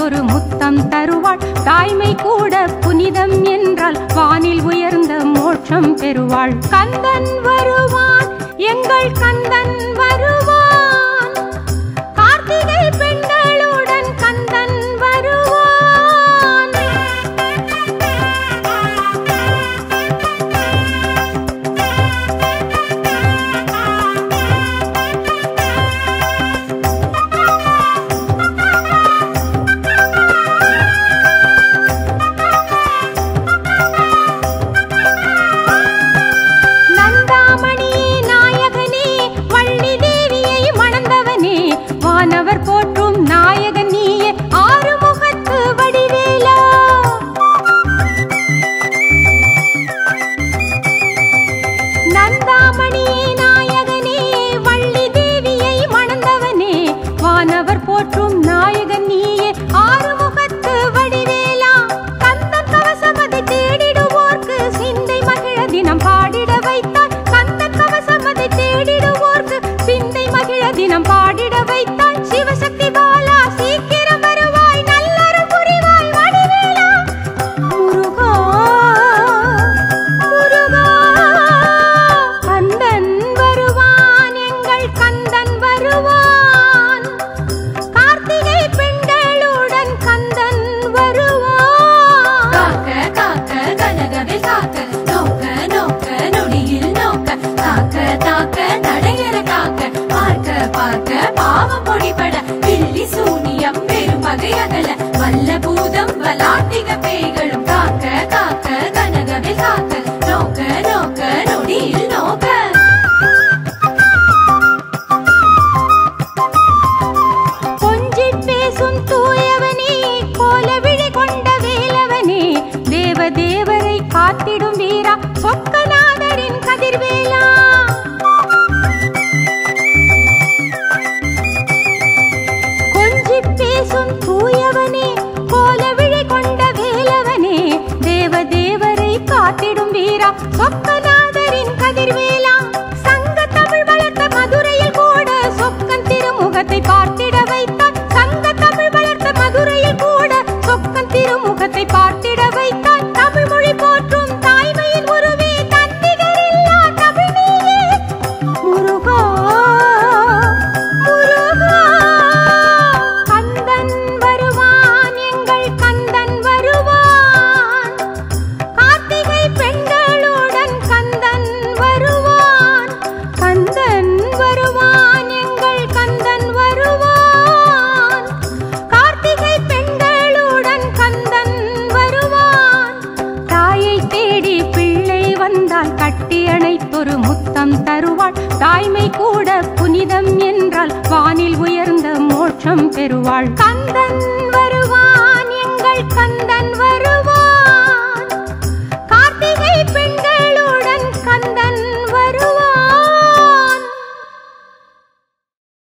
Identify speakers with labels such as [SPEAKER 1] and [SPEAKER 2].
[SPEAKER 1] அணைத்தொரு முத்தம் தருவாள். தாய்மை கூட புனிதம் என்றால் வானில் உயர்ந்த மோட்சம் பெறுவாள். கந்தன் வருவான், எங்கள் கந்தன் வருவான், கார்த்திகை பெண்களுடன் கந்தன் வருவான். வானவர் போற்றும் நாயகன் நீயே, ஆறுமுகத்து வடிவேலா. நந்தாமணியே நாயகனே, வள்ளி தேவியை மணந்தவனே, வானவர் போற்றும் நாயகன் நீயே, ஆறுமுகத்து வடிவேலா. கந்தன் கவசம் அதை தேடிடுவோர்க்கு சிந்தை மகிழ தினம் பாடிட வைத்தாய். கந்தன் கவசம் அதை தேடிடுவோர்க்கு சிந்தை மகிழ தினம் பாடிட வைத்தாய். சிவசக்தி பாலா சீக்கிரம் வருவாய், நல்லருள் புரிவாய் வடிவேலா. முருகா முருகா, கந்தன் வருவான், எங்கள் கந்தன் வருவான், கார்த்திகை பெண்களுடன் கந்தன் வருவான்.
[SPEAKER 2] காக்க காக்க கனகவில் காக்க, நோக்க நோக்க நொடியில் நோக்க, தாக்க தாக்க நடையற காக்க, பார்க்க பார்க்க பாவம் பொடிபட, பில்லி சூனியம் பெரும் பகையகல, வல்ல பூதம் வலாட்டிக பேய்களும் காக்க காக்க கனகவில் காக்க, நோக்க நோக்க நொடியில் நோக்க.
[SPEAKER 1] கொஞ்சி பேசும் தூயவனே, கோலவிழி கொண்ட வேலவனே, தேவதேவரை காத்திடும் வீரா, சொக்கநாதரின் கதிர்வேலா. கொஞ்சி பேசும் தூயவனே, கோலவிழி கொண்ட வேலவனே, தேவதேவரை காத்திடும் வீரா, சொக்கநாதரின் கதிர்வேலா. சங்க தமிழ் வளர்த்த மதுரையில் கூட சொக்கன் திருமுகத்தை பார்த்திட வைத்தாய். சங்க தமிழ் வளர்த்த மதுரையில் கூட சொக்கன் திருமுகத்தை பார்த்திட வைத்தாய். தமிழ் மொழி போற்றும் தாய்மையின் உருவே, தன்னிகரில்லா தமிழ் நீயே. முருகா முருகா, கந்தன் வருவான், எங்கள் கந்தன் வருவான், கார்த்திகை பெண்களுடன் கந்தன் வருவான். கந்தன் வருவான், எங்கள் கந்தன் வருவான், கார்த்திகை பெண்களுடன் கந்தன் வருவான். தாயை தேடி பிள்ளை வந்தால் கட்டி அணைத்தொரு முத்தம் தருவாள். தாய்மை கூட புனிதம் என்றால் வானில் உயர்ந்த மோட்சம் பெறுவாள். கந்தன் வருவான், எங்கள் கந்தன்